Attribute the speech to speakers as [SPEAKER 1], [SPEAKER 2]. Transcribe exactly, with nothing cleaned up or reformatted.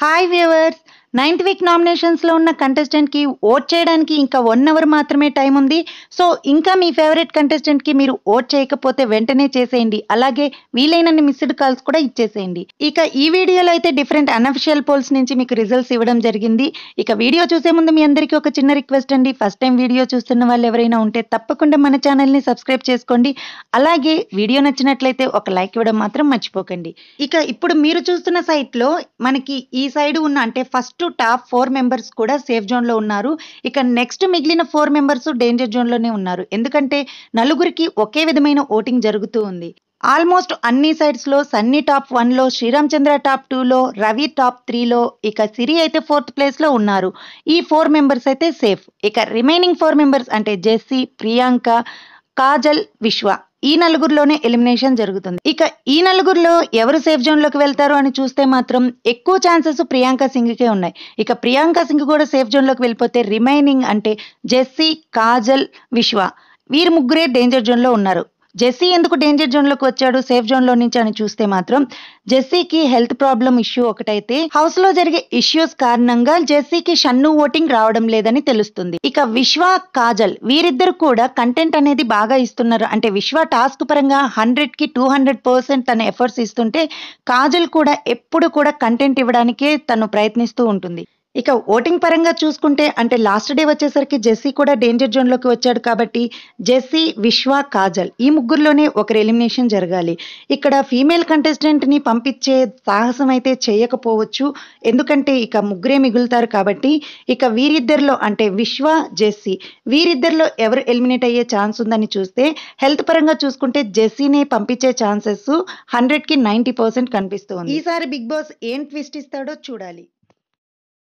[SPEAKER 1] Hi viewers, ninth week నామినేషన్స్లో ఉన్న కంటెస్టెంట్కి ఓట్ చేయడానికి ఇంకా వన్ అవర్ మాత్రమే టైం ఉంది. సో ఇంకా మీ ఫేవరెట్ కంటెస్టెంట్కి మీరు ఓట్ చేయకపోతే వెంటనే చేసేయండి. అలాగే వీలైనన్ని మిస్డ్ కాల్స్ కూడా ఇచ్చేసేయండి. ఇక ఈ వీడియోలో అయితే డిఫరెంట్ అన్అఫిషియల్ పోల్స్ నుంచి మీకు రిజల్ట్స్ ఇవ్వడం జరిగింది. ఇక వీడియో చూసే ముందు మీ అందరికీ ఒక చిన్న రిక్వెస్ట్ అండి. ఫస్ట్ టైం వీడియో చూస్తున్న వాళ్ళు ఎవరైనా ఉంటే తప్పకుండా మన ఛానల్ని సబ్స్క్రైబ్ చేసుకోండి. అలాగే వీడియో నచ్చినట్లయితే ఒక లైక్ ఇవ్వడం మాత్రం మర్చిపోకండి. ఇక ఇప్పుడు మీరు చూస్తున్న సైట్లో మనకి ఈ సైడ్ ఉన్న అంటే ఫస్ట్ టాప్ ఫోర్ మెంబర్స్ కూడా సేఫ్ జోన్ లో ఉన్నారు. ఇక నెక్స్ట్ మిగిలిన ఫోర్ మెంబర్స్ డేంజర్ జోన్ లోనే ఉన్నారు. ఎందుకంటే నలుగురికి ఒకే విధమైన ఓటింగ్ జరుగుతూ ఉంది. ఆల్మోస్ట్ అన్ని సైడ్స్ లో సన్నీ టాప్ వన్ లో, శ్రీరామ్ చంద్ర టాప్ టూ లో, రవి టాప్ త్రీ లో, ఇక సిరి అయితే ఫోర్త్ ప్లేస్ లో ఉన్నారు. ఈ ఫోర్ మెంబర్స్ అయితే సేఫ్. ఇక రిమైనింగ్ ఫోర్ మెంబర్స్ అంటే జెస్సీ, ప్రియాంక, కాజల్, విశ్వ ఈ నలుగురిలోనే ఎలిమినేషన్ జరుగుతుంది. ఇక ఈ నలుగురిలో ఎవరు సేఫ్ జోన్ లోకి వెళ్తారు అని చూస్తే మాత్రం ఎక్కువ ఛాన్సెస్ ప్రియాంక సింగ్ కే ఉన్నాయి. ఇక ప్రియాంక సింగ్ కూడా సేఫ్ జోన్ లోకి వెళ్ళిపోతే రిమైనింగ్ అంటే జెస్సీ, కాజల్, విశ్వ వీరు ముగ్గురే డేంజర్ జోన్ లో ఉన్నారు. జెస్సీ ఎందుకు డేంజర్ జోన్ లోకి వచ్చాడు సేఫ్ జోన్ లో నుంచి అని చూస్తే మాత్రం జెస్సీకి హెల్త్ ప్రాబ్లం ఇష్యూ ఒకటైతే హౌస్ లో జరిగే ఇష్యూస్ కారణంగా జెస్సీకి షన్ను ఓటింగ్ రావడం లేదని తెలుస్తుంది. ఇక విశ్వ, కాజల్ వీరిద్దరు కూడా కంటెంట్ అనేది బాగా ఇస్తున్నారు. అంటే విశ్వ టాస్క్ పరంగా హండ్రెడ్ కి టూ హండ్రెడ్ పర్సెంట్ తన ఎఫర్ట్స్ ఇస్తుంటే కాజల్ కూడా ఎప్పుడు కూడా కంటెంట్ ఇవ్వడానికే తను ప్రయత్నిస్తూ ఉంటుంది. ఇక ఓటింగ్ పరంగా చూసుకుంటే అంటే లాస్ట్ డే వచ్చేసరికి జెస్సీ కూడా డేంజర్ జోన్ లోకి వచ్చాడు. కాబట్టి జెస్సీ, విశ్వ, కాజల్ ఈ ముగ్గురులోనే ఒకరు ఎలిమినేషన్ జరగాలి. ఇక్కడ ఫీమేల్ కంటెస్టెంట్ ని పంపించే సాహసం అయితే చేయకపోవచ్చు. ఎందుకంటే ఇక ముగ్గురే మిగులుతారు కాబట్టి ఇక వీరిద్దరిలో అంటే విశ్వ, జెస్సీ వీరిద్దరిలో ఎవరు ఎలిమినేట్ అయ్యే ఛాన్స్ ఉందని చూస్తే హెల్త్ పరంగా చూసుకుంటే జెస్సీని పంపించే ఛాన్సెస్ హండ్రెడ్ కి నైన్టీ పర్సెంట్ కనిపిస్తుంది. ఈసారి బిగ్ బాస్ ఏం ట్విస్ట్ ఇస్తాడో చూడాలి.